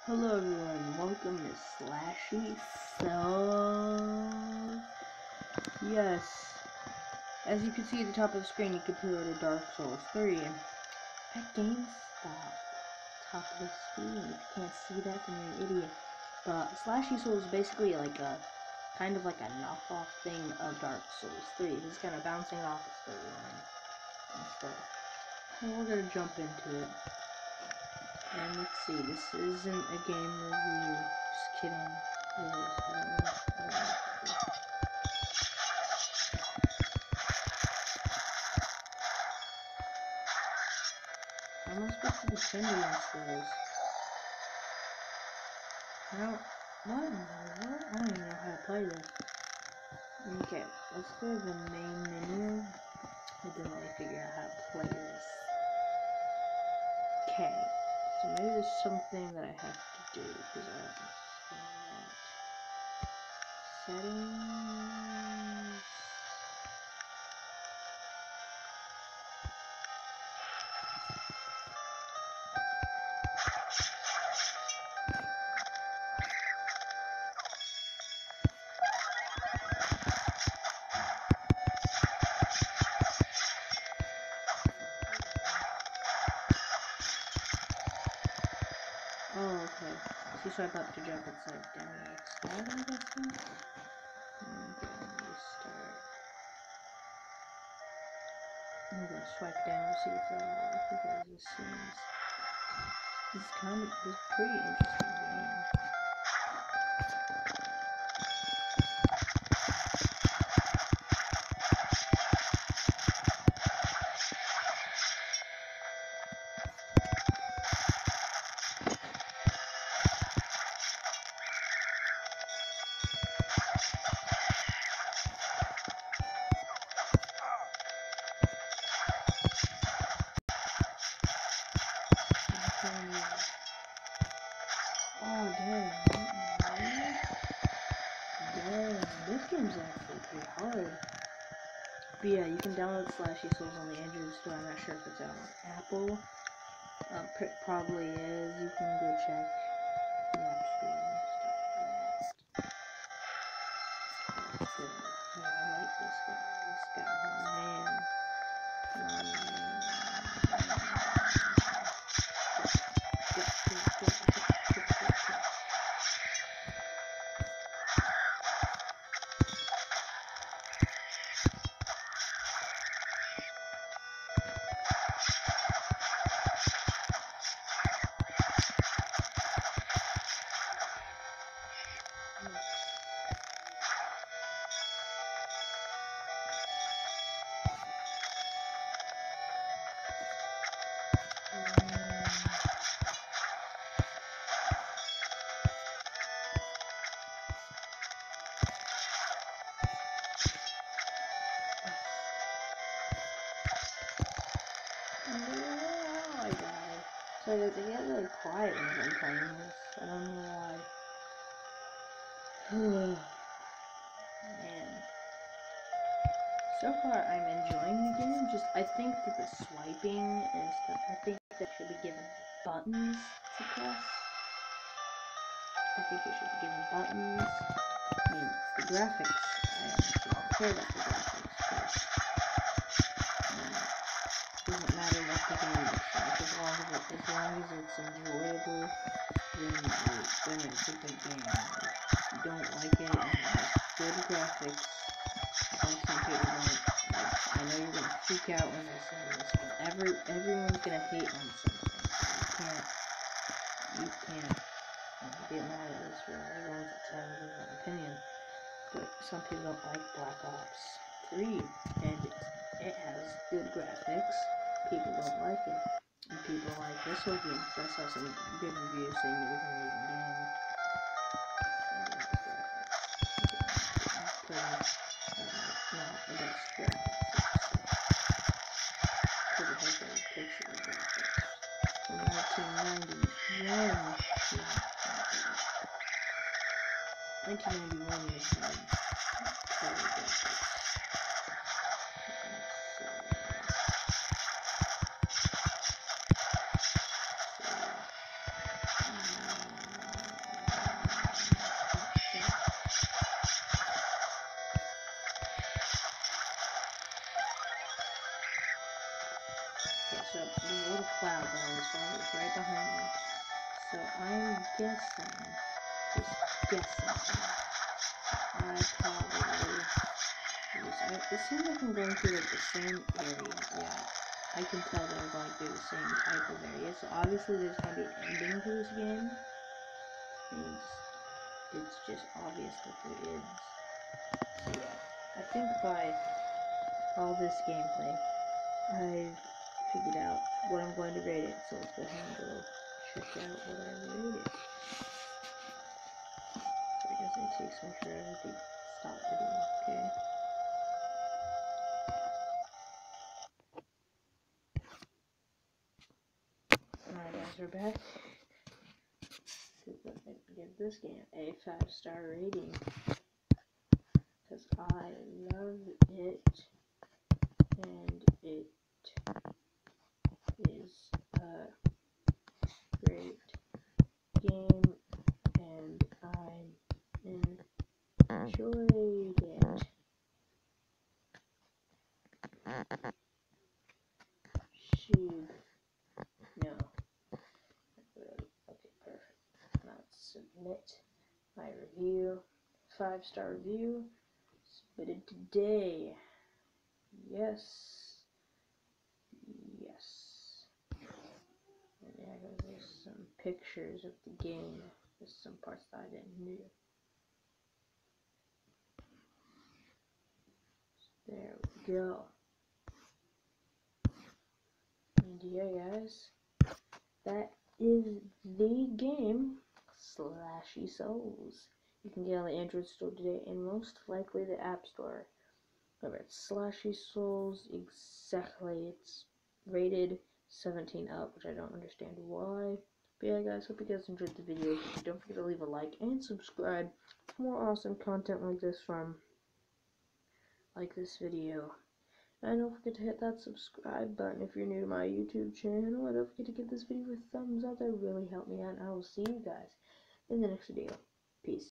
Hello everyone, welcome to Slashy Souls. Yes, as you can see at the top of the screen, you can pre-order Dark Souls 3 at GameStop. Top of the screen, if you can't see that, then you're an idiot. But Slashy Souls is basically like a, kind of like a knockoff thing of Dark Souls 3. This is kind of bouncing off the storyline and stuff. And we're gonna jump into it. And let's see, this isn't a game review. Just kidding. It is. How am I supposed to defend against those? What in the world? I don't even know how to play this. Okay, let's go to the main menu. I didn't really figure out how to play this. Okay, so maybe there's something that I have to do because I haven't seen that. Settings. Oh, okay. See, so I about to jump upside down like slide, I'm guessing? Okay, restart. I'm gonna swipe down to see if that'll work because this seems... This is pretty interesting game. Oh, dang. Dang, this game's actually pretty hard. But yeah, you can download Slashy Souls on the Android store. I'm not sure if it's out on Apple. Probably is. You can go check the App Store and stuff like that. That's good. Yeah, I like this guy. This guy, man. I died. So they get really quiet when I'm playing this. I don't know why. Man. So far, I'm enjoying the game. Just, I think that the swiping and stuff, I think that should be given buttons to press. I think it should be given buttons. I mean, the graphics, I honestly don't care about the graphics, because it doesn't matter what the game looks like. As long as it's enjoyable, then it's a good game. If you don't like it and it has good graphics, like some people don't, I know you're gonna freak out when I say this, but everyone's gonna hate on something. You can't get mad at this, really. Everyone's entitled to their own opinion. But some people don't like Black Ops 3, and it has good graphics. People don't like it. And people like this whole game, because I saw some good reviews saying it was an amazing game. Not the best graphics. Because it has very pixely graphics. From 1991. 1991 is color graphics. guessing, I probably it seems like I'm going through like the same area. Yeah, I can tell that I'm going through the same type of area. So obviously there's going to be an ending to this game. It's just obvious that there is. So yeah, I think by all this gameplay, I've figured out what I'm going to rate it. So let's go ahead and go check out what I rated it. So I guess it takes me forever to stop video, okay? Alright guys, we're back. Give this game a 5-star rating because I love it and it is a great game and I enjoyed it. Shoot. No. Okay, perfect. Now let's submit my review. 5-star review. Submitted today. Yes. Yes. And yeah, there's some pictures of the game. There's some parts that I didn't know. There we go. And yeah, guys, that is the game, Slashy Souls. You can get it on the Android store today, and most likely the App Store. Remember, it's Slashy Souls, exactly. It's rated 17 up, which I don't understand why. But yeah, guys, hope you guys enjoyed the video. Don't forget to leave a like and subscribe for more awesome content like this this video. And don't forget to hit that subscribe button if you're new to my YouTube channel. And don't forget to give this video a thumbs up. That really helped me out. And I will see you guys in the next video. Peace.